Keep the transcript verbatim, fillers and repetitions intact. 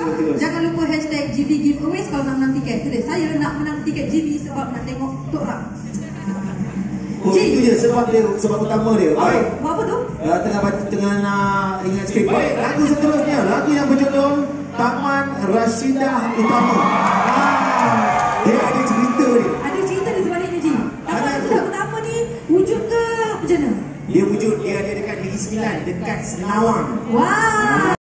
Jangan lupa hashtag G V Giveaways kalau nak menang tiket. Tulis, saya nak menang tiket G V sebab nak tengok Tok Ram. Oh, itu je sebab dia, sebab utama dia. Baik. Buat apa tu? Uh, tengah tengah nak ingat skrip. Baik, lagu seterusnya, lagu yang berjudul Taman Rashidah Utama. Ah, dia ada cerita dia. Ada cerita di sebaliknya, Ji. Taman Rashidah Utama ni wujud ke macam mana? Dia wujud, dia ada dekat Negeri Sembilan, dekat Senawang. Wah.